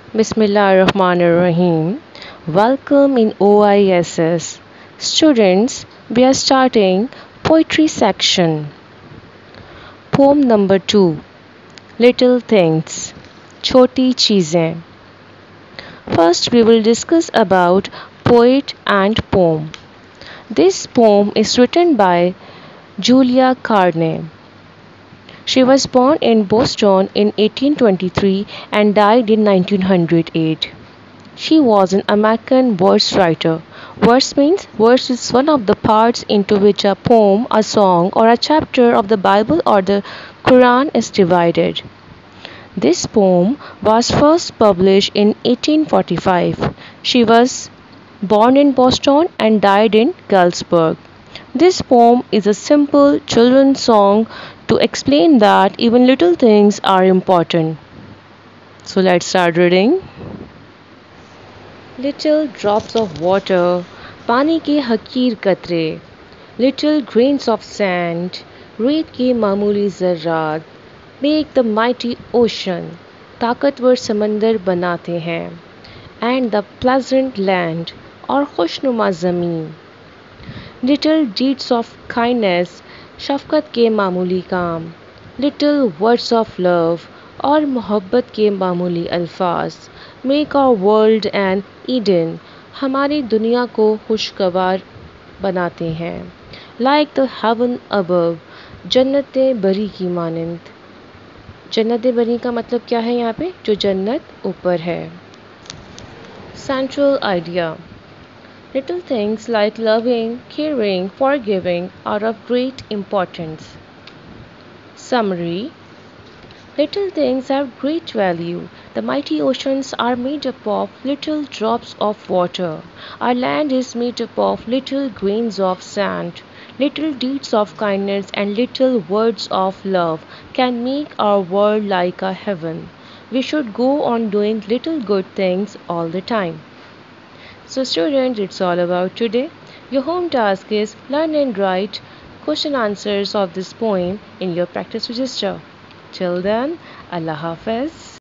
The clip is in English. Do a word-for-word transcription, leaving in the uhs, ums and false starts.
Bismillahirrahmanirrahim. Welcome in O I S S. Students, we are starting poetry section. Poem number two. Little Things. Choti Cheezein. First we will discuss about poet and poem. This poem is written by Julia Carne. She was born in Boston in eighteen twenty-three and died in nineteen oh eight. She was an American verse writer. Verse means verse is one of the parts into which a poem, a song, or a chapter of the Bible or the Quran is divided. This poem was first published in eighteen forty-five. She was born in Boston and died in Galesburg. This poem is a simple children's song to explain that even little things are important. So let's start reading. Little drops of water, पानी के हकीर कतरे, little grains of sand, रेत के मामूली ज़र्रात, make the mighty ocean, ताकतवर समंदर बनाते हैं, and the pleasant land, और खुशनुमा ज़मीन. Little deeds of kindness, शफ़क़त के मामूली काम, little words of love, और मोहब्बत के मामूली अल्फाज, make our world an Eden, हमारी दुनिया को खुशगवार बनाते हैं. Like the heaven above, जन्नत बरी की मानंद. जन्नत बरी का मतलब क्या है यहाँ पे? जो जन्नत ऊपर है. Central idea. Little things like loving, caring, forgiving are of great importance. Summary. Little things have great value. The mighty oceans are made up of little drops of water. Our land is made up of little grains of sand. Little deeds of kindness and little words of love can make our world like a heaven. We should go on doing little good things all the time. So students, it's all about today. Your home task is learn and write question answers of this poem in your practice register. Till then, Allah Hafiz.